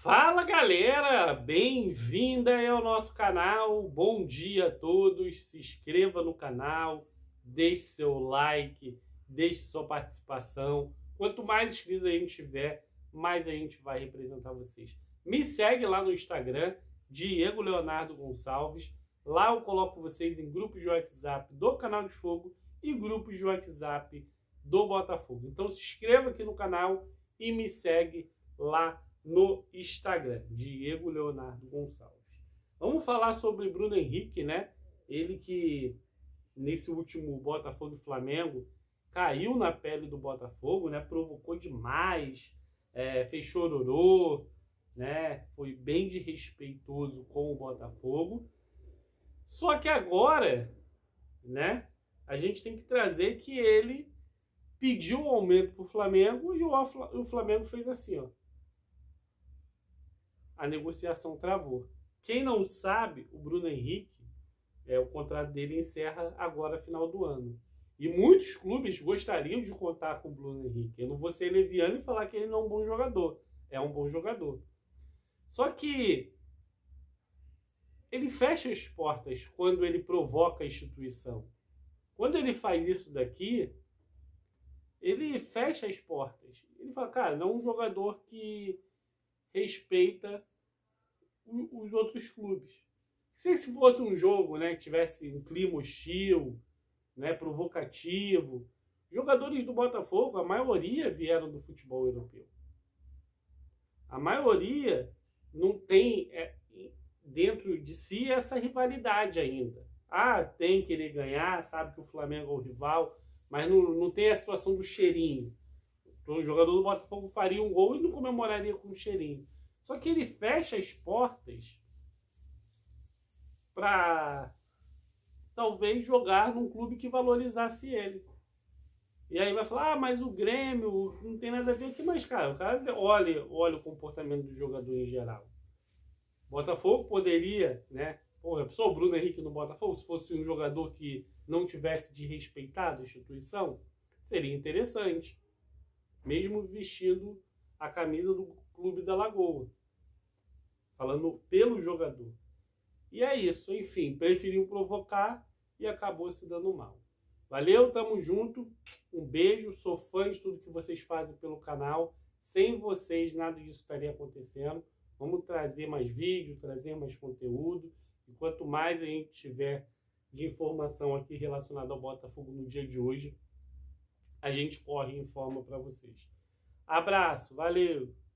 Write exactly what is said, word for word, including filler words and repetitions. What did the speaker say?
Fala galera, bem-vinda ao nosso canal, bom dia a todos, se inscreva no canal, deixe seu like, deixe sua participação, quanto mais inscritos a gente tiver, mais a gente vai representar vocês. Me segue lá no Instagram, Diego Leonardo Gonçalves, lá eu coloco vocês em grupos de WhatsApp do Canal de Fogo e grupos de WhatsApp do Botafogo. Então se inscreva aqui no canal e me segue lá no Instagram, Diego Leonardo Gonçalves. Vamos falar sobre Bruno Henrique, né? Ele que nesse último Botafogo e Flamengo caiu na pele do Botafogo, né? Provocou demais, é, fez chororô, né? Foi bem desrespeitoso com o Botafogo. Só que agora, né? A gente tem que trazer que ele pediu um aumento para o Flamengo e o Flamengo fez assim, ó. A negociação travou. Quem não sabe, o Bruno Henrique, é, o contrato dele encerra agora, final do ano. E muitos clubes gostariam de contar com o Bruno Henrique. Eu não vou ser leviano e falar que ele não é um bom jogador. É um bom jogador. Só que ele fecha as portas quando ele provoca a instituição. Quando ele faz isso daqui, ele fecha as portas. Ele fala, cara, não é um jogador que respeita os outros clubes. Se fosse um jogo, né, que tivesse um clima hostil, né, provocativo, jogadores do Botafogo, a maioria vieram do futebol europeu. A maioria não tem é, dentro de si essa rivalidade ainda. Ah, tem que ele ganhar, sabe que o Flamengo é o rival, mas não, não tem a situação do cheirinho. O jogador do Botafogo faria um gol e não comemoraria com o cheirinho. Só que ele fecha as portas para talvez jogar num clube que valorizasse ele. E aí vai falar, ah, mas o Grêmio não tem nada a ver aqui. Mas, cara, o cara olha, olha o comportamento do jogador em geral. Botafogo poderia, né? Porra, só o Bruno Henrique no Botafogo, se fosse um jogador que não tivesse desrespeitado a instituição, seria interessante. Mesmo vestindo a camisa do Clube da Lagoa. Falando pelo jogador. E é isso, enfim, preferiu provocar e acabou se dando mal. Valeu, tamo junto, um beijo, sou fã de tudo que vocês fazem pelo canal. Sem vocês nada disso estaria acontecendo. Vamos trazer mais vídeo, trazer mais conteúdo. E quanto mais a gente tiver de informação aqui relacionada ao Botafogo no dia de hoje, a gente corre e informa para vocês. Abraço, valeu!